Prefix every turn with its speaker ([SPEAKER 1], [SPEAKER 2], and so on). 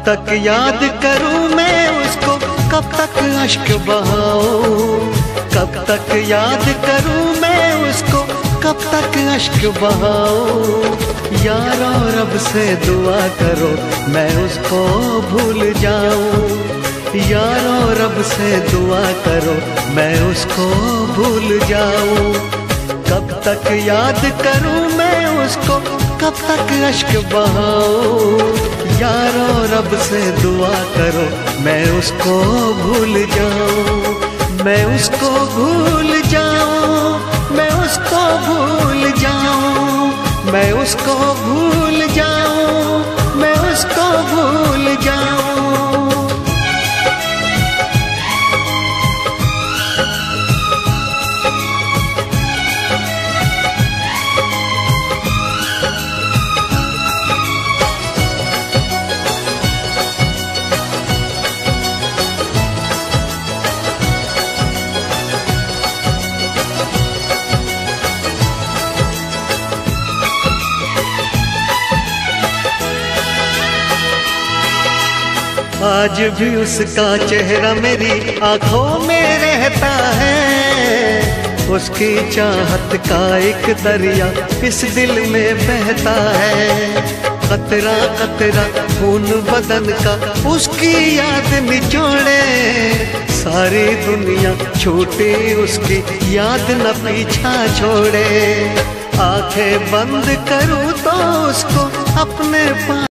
[SPEAKER 1] तक याद करूं मैं उसको, कब तक अश्क बहाऊं, कब तक याद करूं मैं उसको, कब तक अश्क बहाऊं। यारो रब से दुआ करो मैं उसको भूल जाऊं, यारो रब से दुआ करो मैं उसको भूल जाऊं। कब तक याद करूं मैं उसको, कब तक अश्क बहाऊं। यारो रब से दुआ करो मैं उसको भूल जाऊं, मैं उसको भूल जाऊं, मैं उसको भूल जाऊं, मैं उसको भूल जाऊं, मैं उसको भूल जाऊं। आज भी उसका चेहरा मेरी आंखों में रहता है, उसकी चाहत का एक दरिया इस दिल में बहता है। कतरा कतरा खून बदन का उसकी याद निचोड़े, सारी दुनिया छूटी उसकी याद न पीछा छोड़े। आंखें बंद करूं तो उसको अपने पास